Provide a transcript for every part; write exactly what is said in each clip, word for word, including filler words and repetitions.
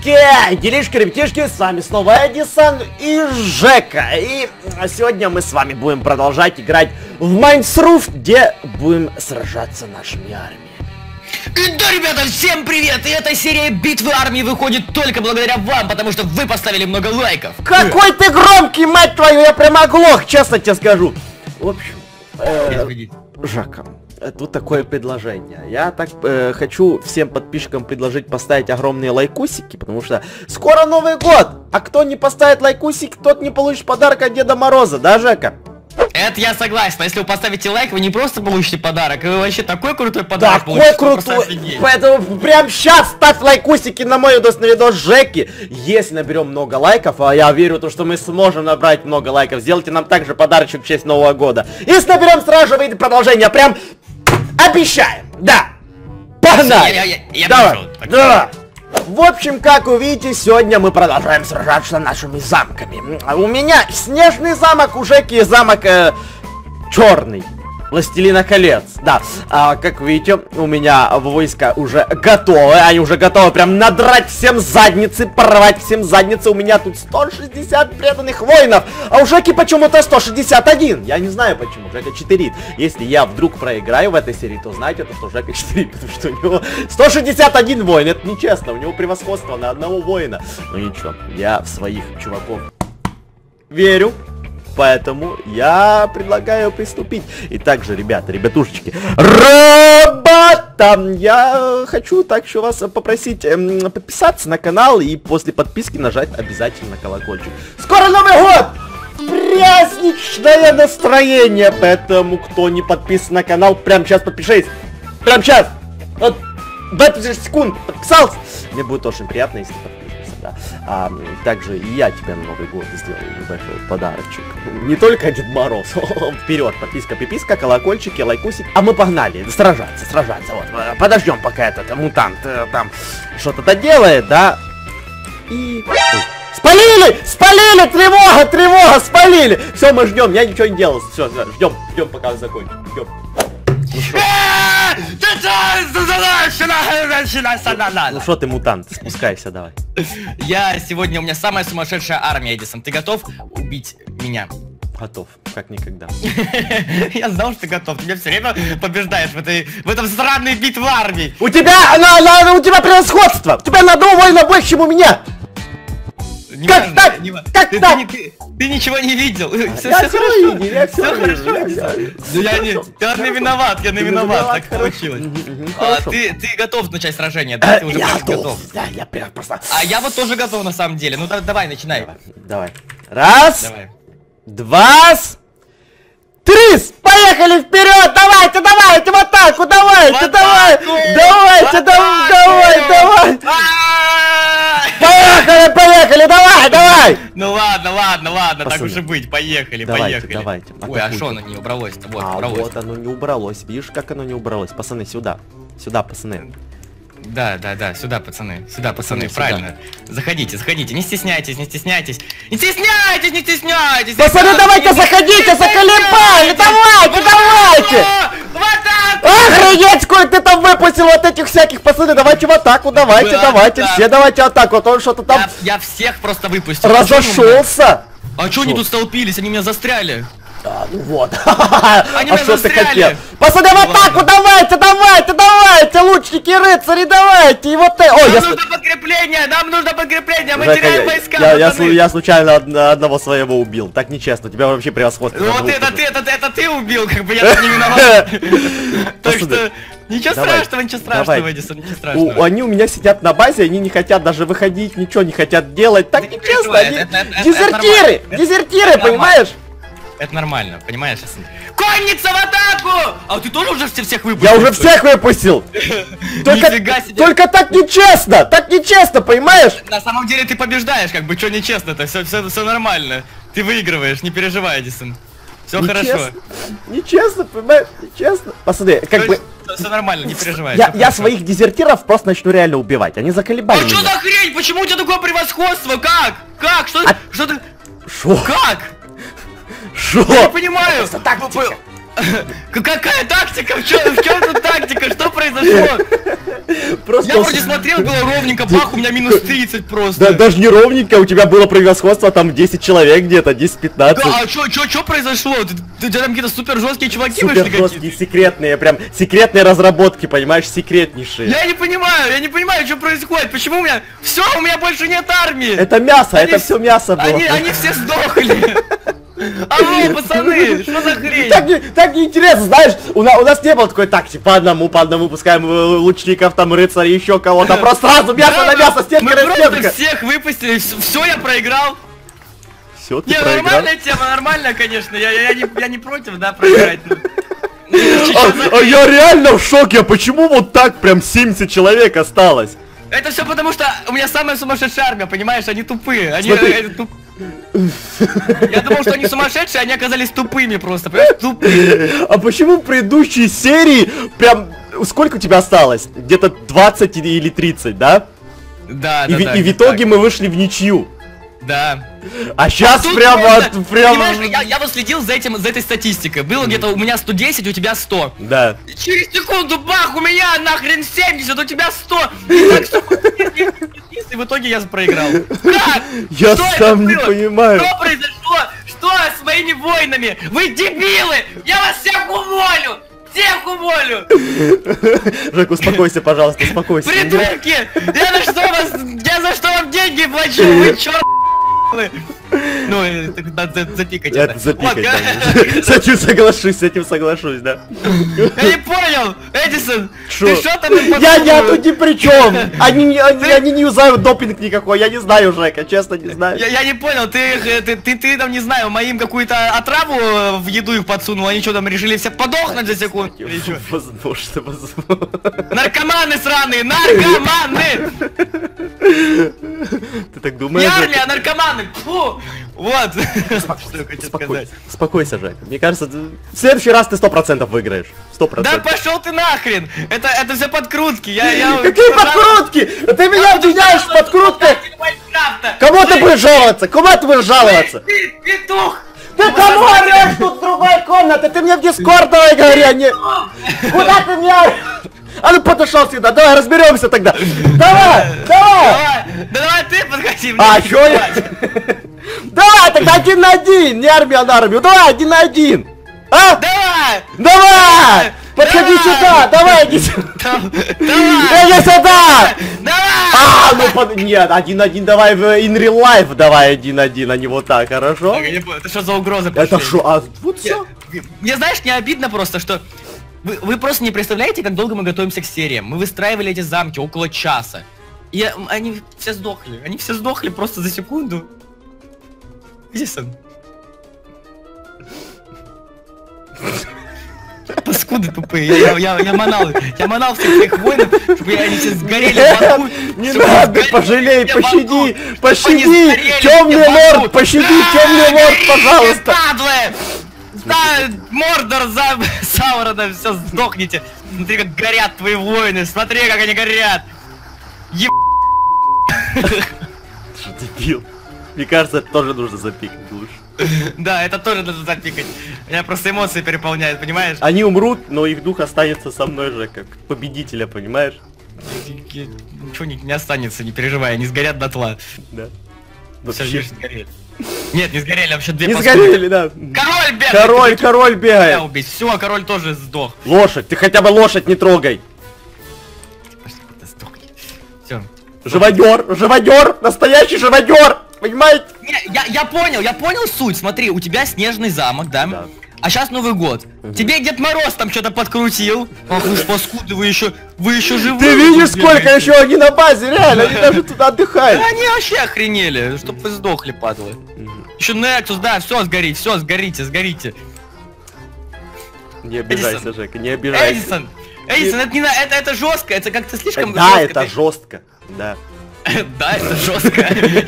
Делишки, делишки, ребятишки, с вами снова Эдисон и Жека. И сегодня мы с вами будем продолжать играть в Майнсруфт, где будем сражаться нашими армиями. И да, ребята, всем привет! И эта серия битвы армии выходит только благодаря вам, потому что вы поставили много лайков. Какой ты громкий, мать твою, я прям оглох, честно тебе скажу. В общем, э, Жека, тут такое предложение. Я так э, хочу всем подписчикам предложить поставить огромные лайкусики, потому что скоро Новый год, а кто не поставит лайкусик, тот не получит подарок от Деда Мороза, да, Жека? Это я согласен, но если вы поставите лайк, вы не просто получите подарок, вы вообще такой крутой подарок такой получите. Крутой! Поэтому прямо сейчас ставь лайкусики на мой видос, на видос Жеки. Если наберем много лайков, а я верю, то, что мы сможем набрать много лайков, сделайте нам также подарочек в честь Нового года. Если наберем, сразу же выйдет продолжение, прям обещаем, да. Погнали! Я, я, я, я давай, пришел, да. В общем, как вы видите, сегодня мы продолжаем сражаться нашими замками. У меня снежный замок, у Жеки замок э, черный. Властелина колец, да. А, как видите, у меня войска уже готовы. Они уже готовы прям надрать всем задницы, порвать всем задницы. У меня тут сто шестьдесят преданных воинов. А у Жеки почему-то сто шестьдесят один. Я не знаю почему. Жека читерит. Если я вдруг проиграю в этой серии, то знаете, то, что Жека читерит. Потому что у него сто шестьдесят один воин. Это нечестно. У него превосходство на одного воина. Но ничего, я в своих чуваков верю. Поэтому я предлагаю приступить. И также, ребята, ребятушечки, работа! Я хочу также вас попросить эм, подписаться на канал и после подписки нажать обязательно колокольчик. Скоро Новый год! Праздничное настроение! Поэтому, кто не подписан на канал, прямо сейчас подпишись. Прямо сейчас! Вот, двадцать секунд подписался. Мне будет очень приятно, если подпишешься. Да. А, также и я тебе на Новый год сделаю небольшой подарочек. Не только Дед Мороз. Вперед, подписка, пиписка, колокольчики, лайкусик. А мы погнали сражаться, сражаться. Вот, подождем, пока этот мутант э, там что-то делает, да. И... Ой. Спалили! Спалили! Тревога! Тревога! Спалили! Все, мы ждем. Я ничего не делал. Все, ждем. Ждем, пока он закончит. Ждем. Ну что ты, мутант, спускайся, давай. Я сегодня, у меня самая сумасшедшая армия, Эдисон. Ты готов убить меня? Готов, как никогда. Я знал, что ты готов. Ты меня все время побеждаешь в этой, в этом странной битве армии. У тебя, на, на, у тебя превосходство. У тебя на одного воина больше, чем у меня. Не как важно, так? Не, как ты, так? Ты, ты, ты ничего не видел. Все, я все все хорошо. видел, я все, все вижу, хорошо. я все вижу. Да я не, ты не виноват, я не Ты виноват, виноват, так хорошо. получилось. Мгм, А, хорошо. ты, ты готов начать сражение, да? Ты уже Я почти готов. Да, я прям просто... А я вот тоже готов на самом деле. Ну да, давай, начинай. Давай, давай. Раз, Давай. два, три, поехали вперед! Давайте, давайте, в атаку, давайте, В давай! атаку! Давайте, В давай, атаку! давай, давай! Поехали, поехали, давай, давай! Ну ладно, ладно, ладно, так Пацаны, уж и быть, поехали, давайте, поехали. давайте, Ой, а атакуйте. что оно не убралось-то? Вот, А убралось. вот оно не убралось, видишь, как оно не убралось? Пацаны, сюда, сюда, пацаны. Да, да, да, сюда, пацаны, сюда, пацаны, Пацаны, правильно. Заходите, заходите, не стесняйтесь, не стесняйтесь. Не стесняйтесь, не стесняйтесь! Пацаны, ребята, давайте, не заходите, заколебали, стесняйтесь! давайте, давайте! В атаку! Охренеть, сколько ты там выпустил вот этих всяких, пацаны, давайте в атаку, давайте, Да, давайте, да. все давайте в атаку, а то он что-то там Я, я всех просто выпустил. разошелся. А чё они тут столпились? Они меня застряли. А, ну вот. Они А меня что ты застряли. хотел? Пацаны, в Ну атаку, ладно. давайте, давайте, давайте, лучники, рыцари, давайте, и вот это. Ой, Нам я... нужно подкрепление, нам нужно подкрепление, мы Жека, теряем я- войска, я, я, пацаны. слу- я случайно од- одного своего убил. Так нечестно, у тебя вообще превосходство. Ну на вот двух это уже. ты, это, это ты убил, как бы я тут не виноват. Так Пацаны, что ничего давай, страшного, ничего страшного, давай. Эдисон, ничего У- страшного. они у меня сидят на базе, они не хотят даже выходить, ничего не хотят делать. Так Да не нечестно, переживай, они это- это- это дезертиры, нормально. Это- дезертиры, это понимаешь? Это нормально, понимаешь? Конница в атаку! А ты тоже уже все- всех выпустил? Я уже всех выпустил. Только, Нифига себе. только так нечестно, так нечестно, понимаешь? На самом деле ты побеждаешь, как бы, что нечестно-то, все, все, все нормально. Ты выигрываешь, не переживай, Эдисон. Все хорошо. Нечестно, нечестно, понимаешь, нечестно. Пацаны, как бы... Все нормально, не переживай. Я, всё я хорошо. своих дезертиров просто начну реально убивать. Они заколебали А что меня. за хрень? Почему у тебя такое превосходство? Как? Как? Что, А- что ты... Шо? Как? Шо? Я не понимаю. Просто так, П- тихо. Какая тактика? В чем, в чем тут тактика? Что произошло? Просто Я вроде смотрел, было ровненько, бах, у меня минус тридцать просто. Да, даже не ровненько, у тебя было превосходство, там десять человек где-то, десять-пятнадцать. Да, а чё, чё, чё произошло? Ты, ты, там какие-то супер жесткие чуваки Супер вышли какие-то? жесткие, секретные, прям секретные разработки, понимаешь, секретнейшие. Я не понимаю, я не понимаю, что происходит. Почему у меня... Все, у меня больше нет армии. Это мясо, Они это вс- все мясо было. Они, они все сдохли. Алло, пацаны, что за хрень? Так, не- так неинтересно, знаешь, у, на- у нас не было такой тактики, по одному, по одному, пускаем э, лучников, там, рыцарей, еще кого-то, просто сразу мясо Да, на мы- мясо, стенка Мы на просто стенка. всех выпустили, все, я проиграл. Все, ты Не, проиграл. нормальная тема, нормальная, конечно. Я, я, не, я не против, да, проиграть. ну. А, а я реально в шоке, а почему вот так прям семьдесят человек осталось? Это все потому, что у меня самая сумасшедшая армия, понимаешь? Они тупые. Они, Смотри. э, туп- Я думал, что они сумасшедшие, они оказались тупыми просто, понимаешь? Тупые. А почему в предыдущей серии прям... Сколько у тебя осталось? Где-то двадцать или или тридцать, да? Да, И, да, в- да. и в итоге мы вышли в ничью. Да. А сейчас Тут прямо... просто, от- прямо... Понимаешь, я, я вот следил за этим, за этой статистикой. Было где-то у меня сто десять, у тебя сто. Да. Через секунду, бах, у меня нахрен семьдесят, у тебя сто. И так всё, и в итоге я проиграл. Как? Я Что это сам не было? понимаю. Что произошло? Что с моими войнами? Вы дебилы! Я вас всех уволю! Всех уволю! Жек, успокойся, пожалуйста, успокойся. Придурки! Я за что вас... Я за что вам деньги плачу? Вы чё? Ну, э, так надо за- запикать Это запикать, Вот, да. С этим соглашусь, с этим соглашусь, да. Я не понял! Эдисон! Шо? Ты что там им Я, я подсунул? тут ни при чем. Они, не- они, они не юзают допинг никакой, я не знаю, Жека, честно не знаю. Я, я не понял, ты, их, э, ты, ты, ты там, не знаю, моим какую-то отраву э, в еду их подсунул, они что там решили все подохнуть за секунду? Или чё? Возможно, возможно. Наркоманы сраные, наркоманы! Ты так думаешь? Не Жека? армия, а наркоманы! Фу! Вот! Что я хотел Спокой- сказать. Спокойся, Жека. Мне кажется, ты- в следующий раз ты сто процентов выиграешь. Сто Да процентов. пошел ты нахрен! Это, это все подкрутки, я... я Какие подкрутки? Ты меня обвиняешь в подкрутках? Кому ты будешь жаловаться? Кому ты будешь жаловаться? Ты, петух! Ты кому орешь тут с другой комнаты? Ты мне в дискорд давай говори, а не... Куда ты мне орешь? А ну подошел сюда, давай разберемся тогда. Давай, давай. Давай, да давай ты подходи мне. А, чё я? Давай, тогда один на один, не армия на армию. Давай, один на один. А? Давай! Давай! Подходи Давай! сюда, давай, иди сюда. Там- Давай! Иди сюда! Давай! А, ну под... Нет, один-один давай в in real life, давай один-один, а не вот так, хорошо? Я не понял, это что за угрозы Это пошли? шо, а вот все. Мне, знаешь, не обидно просто, что вы, вы просто не представляете, как долго мы готовимся к сериям. Мы выстраивали эти замки около часа. И м, они все сдохли. Они все сдохли просто за секунду. Эдисон. Паскуды тупые. Я, я, я, я манал. Я манал всех своих воинов, чтобы они все сгорели в аду. Не чтобы надо, сгорели пожалей, все в аду, пощади, чтобы они пощади, сгорели темный все в аду. лорд, пощади, Да, темный лорд, горите, пожалуйста. падлы! Да, Мордор за Саурона, все сдохните. Смотри, как горят твои воины, смотри, как они горят. Еб... Что дебил. Мне кажется, это тоже нужно запикать лучше. Да, это тоже надо запикать. Меня просто эмоции переполняют, понимаешь? Они умрут, но их дух останется со мной же, как победителя, понимаешь? Ничего не, не останется, не переживай, они сгорят дотла. Да. Все, Вообще. видишь, сгорели. Нет, не сгорели, вообще две Не паскуды. сгорели, да. Король бегает! Король, король Меня бегает. убить. Все, король тоже сдох. Лошадь, ты хотя бы лошадь не трогай. Все. Живодер, живодер, настоящий живодер, понимаете? Не, я, я понял, я понял суть. Смотри, у тебя снежный замок, да? Да. А сейчас Новый год. Тебе Дед Мороз там что-то подкрутил. Ах вы ж паскуды, вы еще, вы еще живы. Ты видишь, тут сколько бегаете. еще они на базе, реально, они даже туда отдыхают. Да они вообще охренели, чтоб вы сдохли, падлы. Еще Нексус, да, все сгорит, все, сгорите, сгорите. Не обижайся, Эдисон. Жека, не обижайся. Эдисон, Эдисон, это не на, это, это жестко, это как-то слишком Да, жестко. это Ты- жестко, да. Да, это жестко.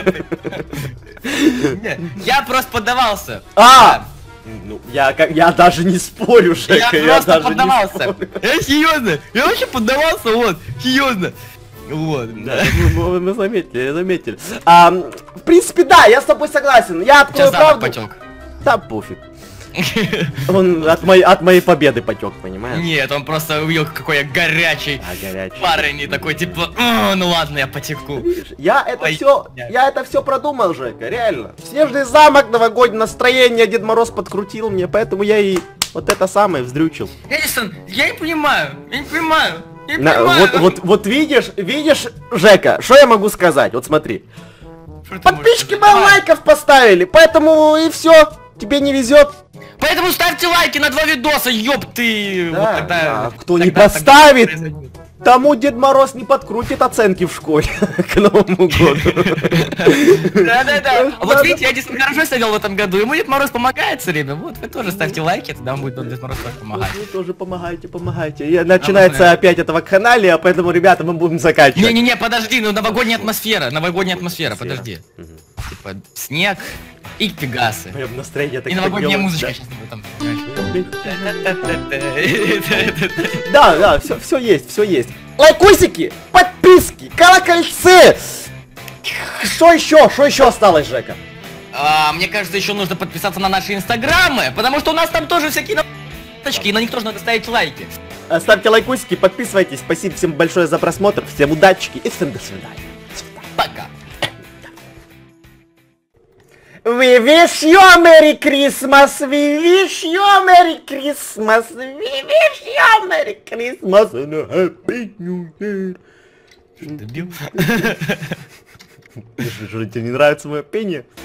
Не, я просто поддавался. А! Ну, я, как, я даже не спорю, Жека, Я я, просто даже поддавался. не спорю. Я серьезно, я вообще поддавался, вот, серьезно. Вот, Да, мы, мы- мы заметили, заметили. А, в принципе, да, я с тобой согласен. Я открою Сейчас замок правду. потек. Да, пофиг. Он от моей, от моей победы потек, понимаешь? Нет, он просто увидел, какой я горячий, А, горячий. парень, и такой, типа, «О, ну ладно, я потеку». Я это Ой, все, нет. я это все продумал, Жека, реально. Снежный замок, новогоднее настроение, Дед Мороз подкрутил мне, поэтому я и вот это самое вздрючил. Эдисон, я не понимаю, я не понимаю, я не На- понимаю. вот, вот, вот видишь, видишь, Жека, что я могу сказать? Вот смотри. Что ты можешь Подписчики сказать? мало Давай. лайков поставили, поэтому и все. Тебе не везет. Поэтому ставьте лайки на два видоса, ёб ты! Да, Вот тогда, да, кто не тогда- поставит, тогда произойдет. тому Дед Мороз не подкрутит оценки в школе к Новому году. Да-да-да. Вот Да, видите, Эдисон хорошо себя вел в этом году. Ему Дед Мороз помогает все время. Вот, вы тоже ставьте лайки, тогда вам будет Дед Мороз тоже помогать. Вы тоже помогайте, помогайте. И начинается опять этого канале, а поэтому, ребята, мы будем заканчивать. Не-не-не, подожди, ну новогодняя атмосфера, новогодняя атмосфера, подожди. Мгм. Типа, снег и пегасы. Прям настроение И так новогодняя поднялось, музычка да. сейчас будет там. Да, да, все, все есть, все есть. Лайкусики, подписки, колокольцы. Что еще? Что еще осталось, Жека? А, Мне кажется, еще нужно подписаться на наши инстаграмы, потому что у нас там тоже всякие новосточки, и на них тоже надо ставить лайки. Ставьте лайкусики, подписывайтесь. Спасибо всем большое за просмотр. Всем удачи и всем до свидания. Пока. We wish you a Merry Christmas. We wish you a Merry Christmas. We wish you a Merry Christmas and a Happy New Year. Дебил. Что, тебе не нравится мое пение?